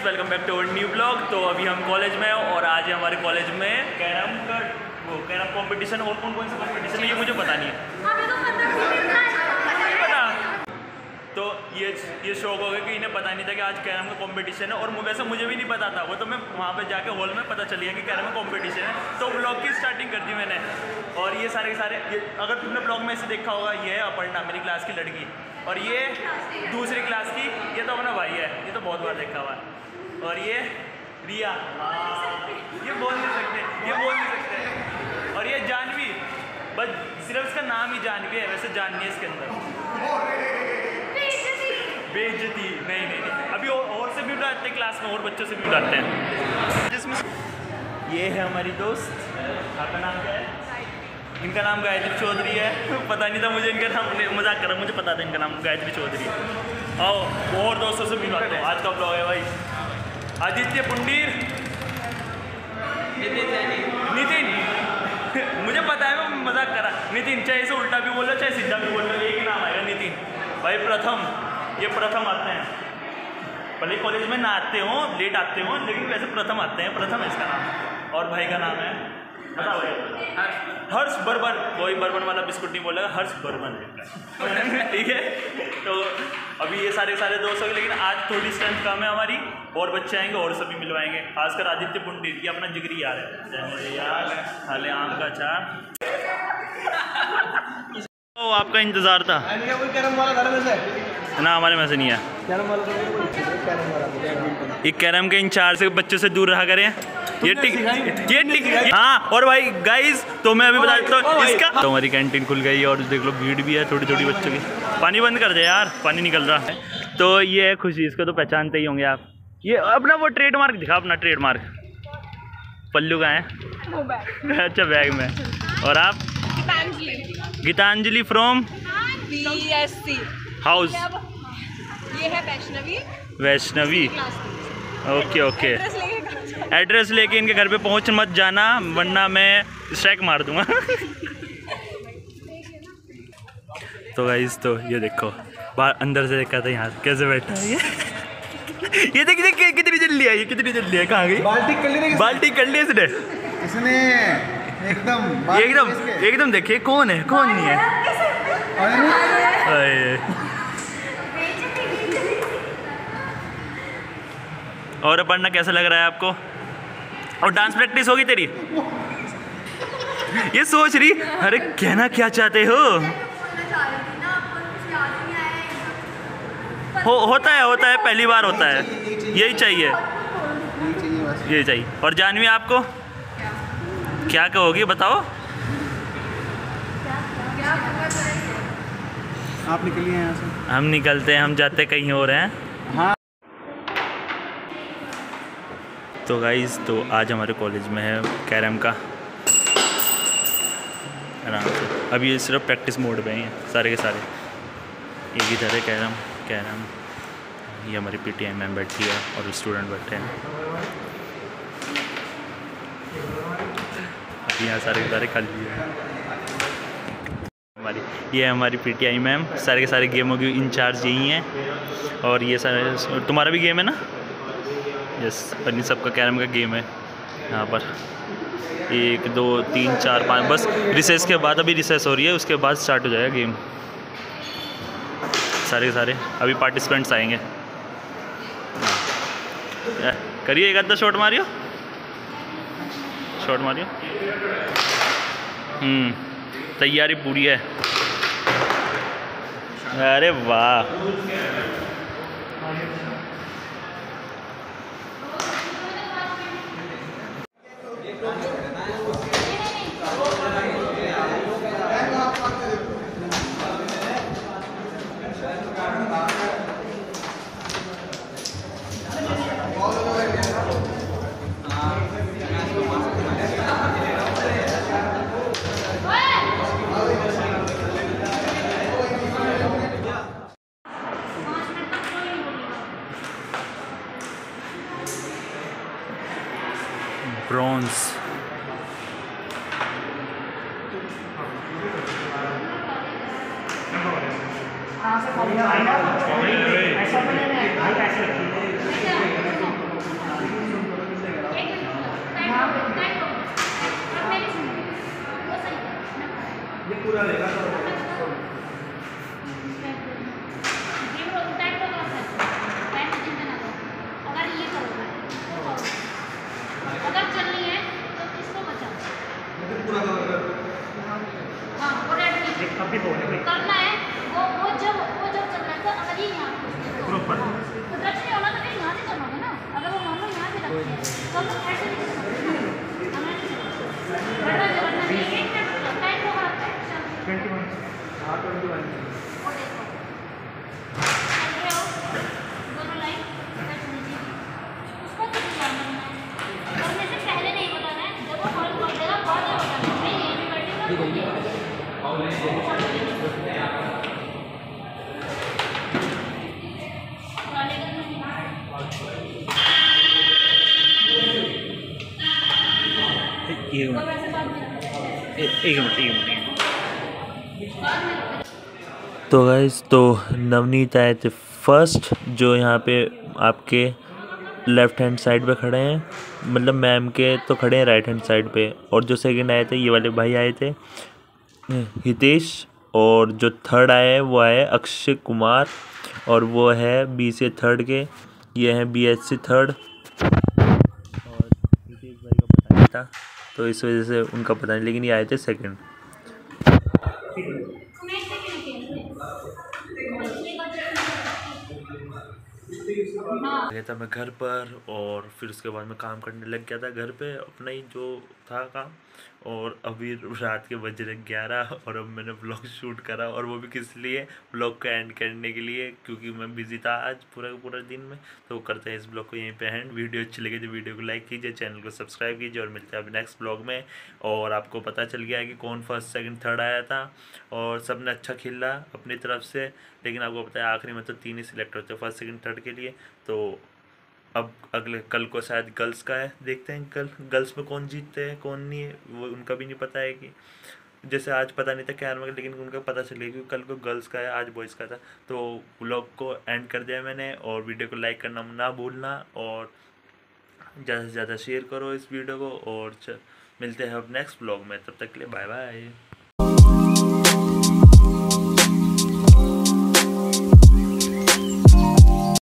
Welcome back to our new blog. तो अभी हम कॉलेज में हैं और आज है हमारे कॉलेज में कैरम कंपटीशन। और कौन कौन सा कंपटीशन है ये मुझे पता नहीं है। तो ये शौक हो गया कि इन्हें पता नहीं था कि आज कैरम का कंपटीशन है। और वैसे मुझे भी नहीं पता था, वो तो मैं वहाँ पे जाके हॉल में पता चल गया कि कैरम का कंपटीशन है। तो ब्लॉग की स्टार्टिंग कर दी मैंने। और ये सारे अगर तुमने ब्लॉग में ऐसे देखा होगा, ये है अपर्णा, मेरी क्लास की लड़की। और ये दूसरी क्लास की, ये तो अपना भाई है, ये तो बहुत बार देखा हुआ है। और ये रिया, ये बोल नहीं सकते, ये बोल नहीं सकते। और ये जानवी, बस सिर्फ इसका नाम ही जानवी है, वैसे जानवी है इसके अंदर। बेइज्जती नहीं, अभी और से भी बुलाते हैं क्लास में, और बच्चों से भी बुलाते हैं। जिसमें ये है हमारी दोस्त, आपका नाम क्या है? इनका नाम गायत्री चौधरी है। पता नहीं था मुझे इनका नाम, मजाक कर रहा, मुझे पता था इनका नाम गायत्री चौधरी है। आओ और दोस्तों से मिलवाते हैं। आज का ब्लॉग है भाई आदित्य पुंडीर, नितिन। मुझे पता है, मैं मजाक कर रहा। नितिन, चाहे इसे उल्टा भी बोल लो चाहे सीधा भी बोल लो, एक ही नाम आएगा नितिन भाई। प्रथम, ये प्रथम आते हैं, भले कॉलेज में ना आते हो, लेट आते हो, लेकिन वैसे प्रथम आते हैं। प्रथम है इसका नाम। और भाई का नाम है, बताओ भाई, हर्ष बर्बन। कोई बर्बन वाला बिस्कुट नहीं बोलेगा, हर्ष बर्बन है। ठीक है। तो अभी ये सारे दोस्त हो गए, लेकिन आज थोड़ी स्ट्रेंथ कम है हमारी। और बच्चे आएंगे और सभी मिलवाएंगे, खासकर आदित्य पुंडीर, ये अपना जिगरी यार है। जय मेरे यार, हाले आम का चार। तो आपका इंतजार था ना, हमारे में से नहीं है। ये कैरम के इंचार्ज से बच्चों से दूर रहा करें। ये टिक हाँ। और भाई गाइस, तो मैं अभी बता देता हूँ इसका, तो हमारी कैंटीन खुल गई और देख लो भीड़ भी है थोड़ी बच्चों की। पानी बंद कर दे यार, पानी निकल रहा है। तो ये है खुशी, इसको तो पहचानते ही होंगे आप। ये अपना वो ट्रेडमार्क दिखा, अपना ट्रेडमार्क। पल्लू का है? अच्छा, बैग में। और आप? Geetanjali from BSc house. ये है वैष्णवी। ओके। एड्रेस लेके इनके घर पे पहुंच मत जाना, वरना मैं स्ट्राइक मार दूंगा। तो गाइस, तो ये देखो, बाहर अंदर से देखा था यहाँ कैसे बैठा है ये। ये देख कितनी जल्दी आई, कहाँ गई? बाल्टी कर ली इसने एकदम देखिए कौन है कौन नहीं है। और पढ़ना कैसा लग रहा है आपको? और डांस प्रैक्टिस होगी तेरी? ये सोच रही, अरे कहना क्या चाहते हो? होता है, पहली बार होता है, यही चाहिए। और जानवी, आपको क्या कहोगी, बताओ? आप निकलिए यहाँ से। हम निकलते हैं, हम जाते कहीं और हैं। हाँ। तो गाइस, तो आज हमारे कॉलेज में है कैरम का, आराम से। अभी ये सिर्फ प्रैक्टिस मोड पे हैं सारे के सारे। एक इधर है कैरम। ये हमारी PTI मैम बैठी है और स्टूडेंट बैठे हैं। अभी यहाँ सारे के सारे खाली है। ये है हमारी PTI मैम, सारे के सारे गेमों की इंचार्ज यही हैं। और ये सारे, तुम्हारा भी गेम है ना? यस, अपनी सबका कैरम का गेम है यहाँ पर। 1 2 3 4 5, बस रिसेस के बाद, अभी रिसेस हो रही है, उसके बाद स्टार्ट हो जाएगा गेम। सारे के सारे अभी पार्टिसिपेंट्स आएंगे। करिए, एक आधा शॉट मारियो। तैयारी पूरी है। अरे वाह, ब्रॉन्ज। एक मिनट। तो गाइस, तो नवनीत आए थे फर्स्ट, जो यहाँ पे आपके लेफ्ट हैंड साइड पे खड़े हैं, मतलब मैम के तो खड़े हैं राइट हैंड साइड पे। और जो सेकंड आए थे, ये वाले भाई आए थे हितेश। और जो थर्ड आए हैं वो आए अक्षय कुमार, और वो है BCA थर्ड के, ये हैं BSc थर्ड। और हितेश भाई का पता नहीं था, तो इस वजह से उनका पता नहीं, लेकिन ये आए थे सेकंड। गया था मैं घर पर, और फिर उसके बाद मैं काम करने लग गया था घर पे अपना ही जो था काम। और अभी रात के बज रहे 11, और अब मैंने ब्लॉग शूट करा, और वो भी किस लिए, ब्लॉग को एंड करने के लिए, क्योंकि मैं बिजी था आज पूरा का पूरा दिन में। तो करते हैं इस ब्लॉग को यहीं पे एंड। वीडियो अच्छी लगी तो वीडियो को लाइक कीजिए, चैनल को सब्सक्राइब कीजिए, और मिलते हैं अभी नेक्स्ट ब्लॉग में। और आपको पता चल गया है कि कौन फर्स्ट सेकंड थर्ड आया था, और सब ने अच्छा खेला अपनी तरफ से। लेकिन आपको पता है आखिरी में तो 3 ही सिलेक्ट होते हैं फर्स्ट सेकंड थर्ड के लिए। तो अब अगले कल को शायद गर्ल्स का है, देखते हैं कल गर्ल्स में कौन जीतते हैं कौन नहीं है, वो उनका भी नहीं पता है। कि जैसे आज पता नहीं था क्या में, लेकिन उनका पता चल गया क्योंकि कल को गर्ल्स का है, आज बॉयज़ का था। तो व्लॉग को एंड कर दिया मैंने, और वीडियो को लाइक करना ना भूलना, और ज़्यादा से ज़्यादा शेयर करो इस वीडियो को। और मिलते हैं अब नेक्स्ट व्लॉग में, तब तक के लिए बाय बाय।